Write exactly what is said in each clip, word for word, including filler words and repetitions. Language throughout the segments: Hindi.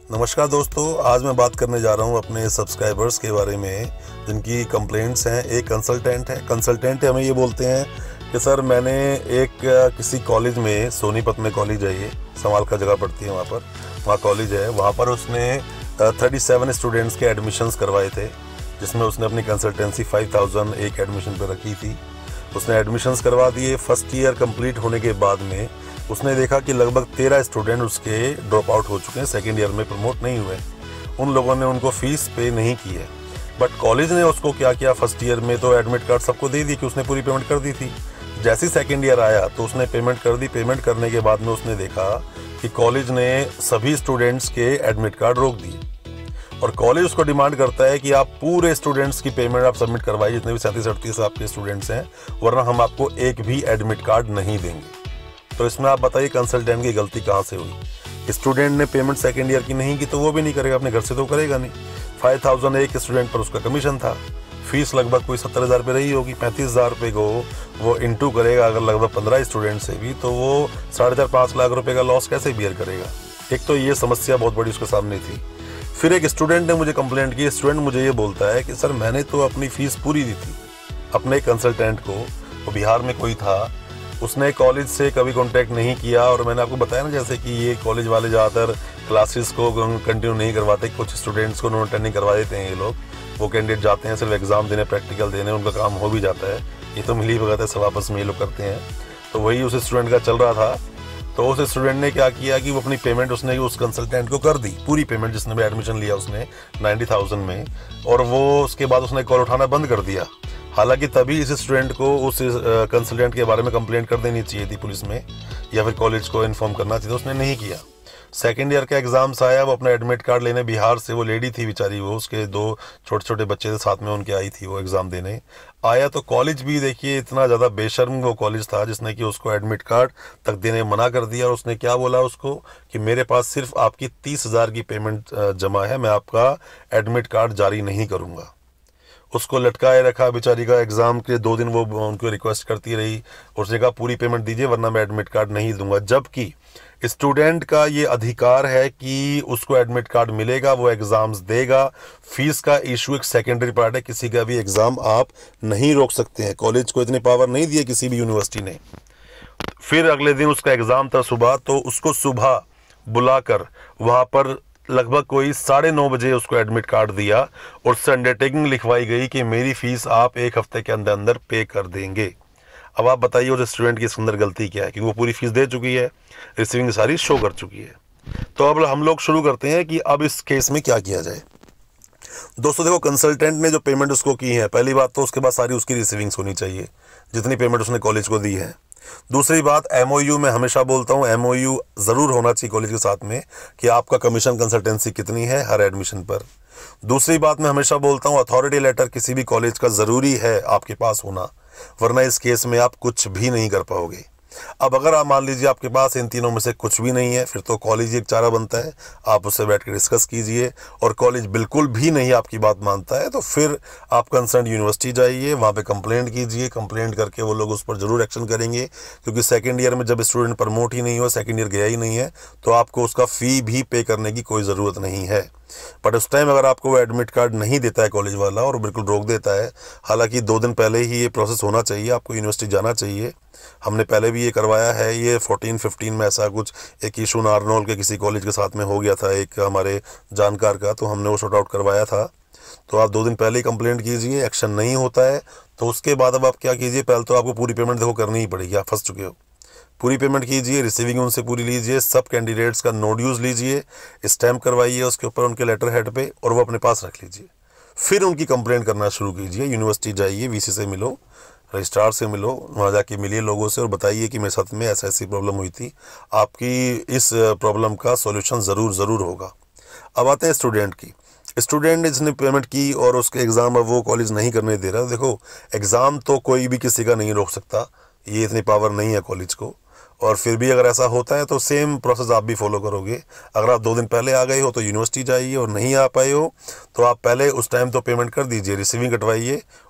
नमस्कार दोस्तों, आज मैं बात करने जा रहा हूं अपने सब्सक्राइबर्स के बारे में जिनकी कंप्लेंट्स हैं। एक कंसल्टेंट है कंसल्टेंट हमें ये बोलते हैं कि सर मैंने एक किसी कॉलेज में, सोनीपत में कॉलेज है, ये समाल का जगह पड़ती है, वहाँ पर वहाँ कॉलेज है, वहाँ पर उसने सैंतीस स्टूडेंट्स के एडमिशन्स करवाए थे, जिसमें उसने अपनी कंसल्टेंसी पाँच हज़ार एक एडमिशन पर रखी थी। उसने एडमिशन्स करवा दिए। फर्स्ट ईयर कंप्लीट होने के बाद में उसने देखा कि लगभग तेरह स्टूडेंट उसके ड्रॉप आउट हो चुके हैं, सेकेंड ईयर में प्रमोट नहीं हुए। उन लोगों ने उनको फीस पे नहीं की है, बट कॉलेज ने उसको क्या किया, फर्स्ट ईयर में तो एडमिट कार्ड सबको दे दी कि उसने पूरी पेमेंट कर दी थी। जैसे ही सेकेंड ईयर आया तो उसने पेमेंट कर दी। पेमेंट करने के बाद में उसने देखा कि कॉलेज ने सभी स्टूडेंट्स के एडमिट कार्ड रोक दिए और कॉलेज उसको डिमांड करता है कि आप पूरे स्टूडेंट्स की पेमेंट आप सबमिट करवाइए, जितने भी सैंतीस अड़तीस आपके स्टूडेंट्स हैं, वरना हम आपको एक भी एडमिट कार्ड नहीं देंगे। तो इसमें आप बताइए कंसल्टेंट की गलती कहाँ से हुई। स्टूडेंट ने पेमेंट सेकेंड ईयर की नहीं की तो वो भी नहीं करेगा, अपने घर से तो करेगा नहीं। फाइव थाउजेंड एक स्टूडेंट पर उसका कमीशन था। फीस लगभग कोई सत्तर हज़ार रुपये रही होगी। पैंतीस हज़ार रुपये को वो इंटू करेगा अगर लगभग पंद्रह स्टूडेंट से भी, तो वो साढ़े चार पाँच लाख रुपये का लॉस कैसे बियर करेगा। एक तो ये समस्या बहुत बड़ी उसके सामने थी। फिर एक स्टूडेंट ने मुझे कंप्लेंट की। स्टूडेंट मुझे ये बोलता है कि सर मैंने तो अपनी फ़ीस पूरी दी थी अपने कंसल्टेंट को, वो बिहार में कोई था, उसने कॉलेज से कभी कांटेक्ट नहीं किया। और मैंने आपको बताया ना, जैसे कि ये कॉलेज वाले ज़्यादातर क्लासेस को कंटिन्यू नहीं करवाते, कुछ स्टूडेंट्स को नॉन अटेंडिंग करवा देते हैं। ये लोग, वो कैंडिडेट जाते हैं सिर्फ एग्ज़ाम देने, प्रैक्टिकल देने, उनका काम हो भी जाता है। ये तो मिली भगत है, सब आपस में ये लोग करते हैं। तो वही उस स्टूडेंट का चल रहा था। तो उस स्टूडेंट ने क्या किया कि वो अपनी पेमेंट उसने उस कंसल्टेंट को कर दी, पूरी पेमेंट जिसने भी एडमिशन लिया उसने नाइन्टी थाउजेंड में, और वो उसके बाद उसने कॉल उठाना बंद कर दिया। हालांकि तभी इस स्टूडेंट को उस कंसल्टेंट के बारे में कंप्लेंट कर देनी चाहिए थी पुलिस में, या फिर कॉलेज को इन्फॉर्म करना चाहिए, तो उसने नहीं किया। सेकेंड ईयर का एग्ज़ाम्स आया, वो अपना एडमिट कार्ड लेने बिहार से, वो लेडी थी बेचारी, वो उसके दो छोटे छोटे बच्चे थे साथ में उनके आई थी, वो एग्ज़ाम देने आया। तो कॉलेज भी देखिए इतना ज़्यादा बेशर्म वो कॉलेज था जिसने कि उसको एडमिट कार्ड तक देने मना कर दिया। और उसने क्या बोला उसको कि मेरे पास सिर्फ आपकी तीस हज़ार की पेमेंट जमा है, मैं आपका एडमिट कार्ड जारी नहीं करूँगा। उसको लटकाए रखा बेचारी का। एग्ज़ाम के दो दिन वो उनको रिक्वेस्ट करती रही, उसने कहा पूरी पेमेंट दीजिए वरना मैं एडमिट कार्ड नहीं दूंगा। जबकि स्टूडेंट का ये अधिकार है कि उसको एडमिट कार्ड मिलेगा, वो एग्ज़ाम्स देगा। फीस का इशू एक सेकेंडरी पार्ट है, किसी का भी एग्ज़ाम आप नहीं रोक सकते हैं। कॉलेज को इतनी पावर नहीं दी है किसी भी यूनिवर्सिटी ने। फिर अगले दिन उसका एग्ज़ाम था सुबह, तो उसको सुबह बुलाकर वहाँ पर लगभग कोई साढ़े नौ बजे उसको एडमिट कार्ड दिया और उससे अंडरटेकिंग लिखवाई गई कि मेरी फ़ीस आप एक हफ्ते के अंदर अंदर पे कर देंगे। अब आप बताइए उस स्टूडेंट की इसके अंदर गलती क्या है, कि वो पूरी फीस दे चुकी है, रिसीविंग सारी शो कर चुकी है। तो अब हम लोग शुरू करते हैं कि अब इस केस में क्या किया जाए। दोस्तों देखो, कंसल्टेंट ने जो पेमेंट उसको की है, पहली बात तो उसके बाद सारी उसकी रिसीविंग्स होनी चाहिए जितनी पेमेंट उसने कॉलेज को दी है। दूसरी बात, एमओयू में हमेशा बोलता हूँ, एमओयू ज़रूर होना चाहिए कॉलेज के साथ में कि आपका कमीशन कंसल्टेंसी कितनी है हर एडमिशन पर। दूसरी बात मैं हमेशा बोलता हूँ, अथॉरिटी लेटर किसी भी कॉलेज का ज़रूरी है आपके पास होना, वरना इस केस में आप कुछ भी नहीं कर पाओगे। अब अगर आप मान लीजिए आपके पास इन तीनों में से कुछ भी नहीं है, फिर तो कॉलेज एक चारा बनता है, आप उससे बैठ कर डिस्कस कीजिए। और कॉलेज बिल्कुल भी नहीं आपकी बात मानता है तो फिर आप कंसर्न यूनिवर्सिटी जाइए, वहाँ पे कंप्लेंट कीजिए। कंप्लेंट करके वो लोग उस पर ज़रूर एक्शन करेंगे, क्योंकि सेकेंड ईयर में जब स्टूडेंट प्रमोट ही नहीं हुआ, सेकेंड ईयर गया ही नहीं है, तो आपको उसका फ़ी भी पे करने की कोई ज़रूरत नहीं है। बट उस टाइम अगर आपको वो एडमिट कार्ड नहीं देता है कॉलेज वाला और बिल्कुल रोक देता है, हालांकि दो दिन पहले ही ये प्रोसेस होना चाहिए, आपको यूनिवर्सिटी जाना चाहिए। हमने पहले भी ये करवाया है। ये फोर्टीन फिफ्टीन में ऐसा कुछ एक इशू नारनौल के किसी कॉलेज के साथ में हो गया था, एक हमारे जानकार का, तो हमने वो शॉर्ट आउट करवाया था। तो आप दो दिन पहले ही कंप्लेंट कीजिए, एक्शन नहीं होता है तो उसके बाद अब आप क्या कीजिए, पहले तो आपको पूरी पेमेंट देखो करनी ही पड़ेगी, आप फंस चुके हो। पूरी पेमेंट कीजिए, रिसीविंग उनसे पूरी लीजिए, सब कैंडिडेट्स का नोट यूज़ लीजिए, स्टैम्प करवाइए उसके ऊपर उनके लेटर हेड पे, और वो अपने पास रख लीजिए। फिर उनकी कंप्लेंट करना शुरू कीजिए। यूनिवर्सिटी जाइए, वीसी से मिलो, रजिस्ट्रार से मिलो, वहाँ जाके मिलिए लोगों से और बताइए कि मेरे साथ में ऐसा ऐसी प्रॉब्लम हुई थी, आपकी इस प्रॉब्लम का सॉल्यूशन ज़रूर ज़रूर होगा। अब आते हैं स्टूडेंट की। स्टूडेंट जिसने पेमेंट की और उसके एग्ज़ाम अब वो कॉलेज नहीं करने दे रहा। देखो, एग्ज़ाम तो कोई भी किसी का नहीं रोक सकता, ये इतनी पावर नहीं है कॉलेज को। और फिर भी अगर ऐसा होता है तो सेम प्रोसेस आप भी फॉलो करोगे। अगर आप दो दिन पहले आ गए हो तो यूनिवर्सिटी जाइए, और नहीं आ पाए हो तो आप पहले उस टाइम तो पेमेंट कर दीजिए, रिसीविंग कटवाइए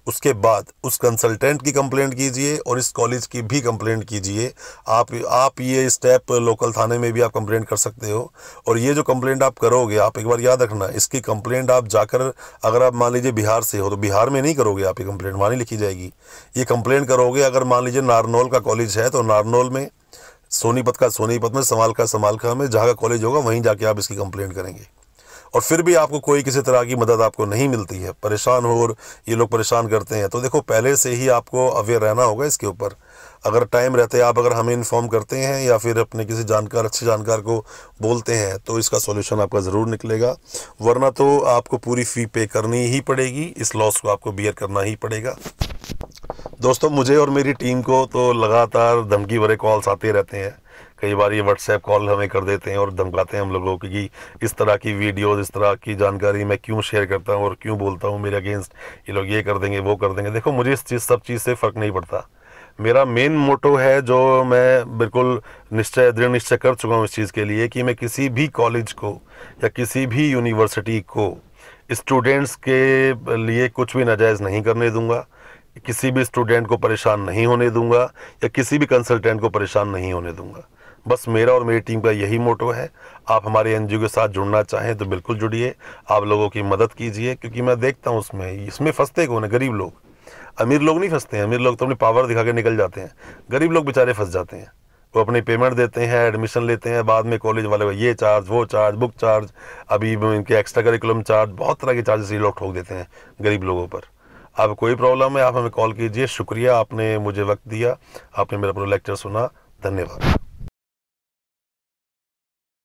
उसके बाद उस कंसल्टेंट की कंप्लेंट कीजिए और इस कॉलेज की भी कंप्लेंट कीजिए। आप आप ये स्टेप लोकल थाने में भी आप कंप्लेंट कर सकते हो। और ये जो कंप्लेंट आप करोगे, आप एक बार याद रखना, इसकी कंप्लेंट आप जाकर, अगर आप मान लीजिए बिहार से हो तो बिहार में नहीं करोगे आप ये कंप्लेंट, वहाँ नहीं लिखी जाएगी। ये कंप्लेंट करोगे अगर मान लीजिए नारनौल का कॉलेज है तो नारनौल में, सोनीपत का सोनीपत में, समालखा समालखा में, जहाँ का कॉलेज होगा वहीं जाके आप इसकी कंप्लेंट करेंगे। और फिर भी आपको कोई किसी तरह की मदद आपको नहीं मिलती है, परेशान हो और ये लोग परेशान करते हैं, तो देखो पहले से ही आपको अवेयर रहना होगा इसके ऊपर। अगर टाइम रहते आप अगर हमें इन्फॉर्म करते हैं या फिर अपने किसी जानकार, अच्छे जानकार को बोलते हैं तो इसका सॉल्यूशन आपका ज़रूर निकलेगा, वरना तो आपको पूरी फ़ी पे करनी ही पड़ेगी, इस लॉस को आपको बियर करना ही पड़ेगा। दोस्तों, मुझे और मेरी टीम को तो लगातार धमकी भरे कॉल्स आते रहते हैं। कई बार ये व्हाट्सएप कॉल हमें कर देते हैं और धमकाते हैं हम लोगों को कि इस तरह की वीडियोस, इस तरह की जानकारी मैं क्यों शेयर करता हूँ और क्यों बोलता हूँ, मेरे अगेंस्ट ये लोग ये कर देंगे, वो कर देंगे। देखो, मुझे इस चीज़ सब चीज़ से फ़र्क नहीं पड़ता। मेरा मेन मोटो है, जो मैं बिल्कुल निश्चय दृढ़ निश्चय कर चुका हूँ इस चीज़ के लिए, कि मैं किसी भी कॉलेज को या किसी भी यूनिवर्सिटी को स्टूडेंट्स के लिए कुछ भी नाजायज़ नहीं करने दूँगा, किसी भी स्टूडेंट को परेशान नहीं होने दूंगा या किसी भी कंसल्टेंट को परेशान नहीं होने दूंगा। बस मेरा और मेरी टीम का यही मोटो है। आप हमारे एनजीओ के साथ जुड़ना चाहें तो बिल्कुल जुड़िए, आप लोगों की मदद कीजिए, क्योंकि मैं देखता हूँ उसमें इसमें फंसते कौन है? गरीब लोग। अमीर लोग नहीं फंसते हैं, अमीर लोग तो अपनी पावर दिखा के निकल जाते हैं, गरीब लोग बेचारे फंस जाते हैं। वो अपनी पेमेंट देते हैं, एडमिशन लेते हैं, बाद में कॉलेज वाले ये चार्ज, वो चार्ज, बुक चार्ज, अभी इनके एक्स्ट्रा करिकुलम चार्ज, बहुत तरह के चार्जेस ये लोग ठोक देते हैं गरीब लोगों पर। आपको कोई प्रॉब्लम है आप हमें कॉल कीजिए। शुक्रिया, आपने मुझे वक्त दिया, आपने मेरा पूरा लेक्चर सुना। धन्यवाद।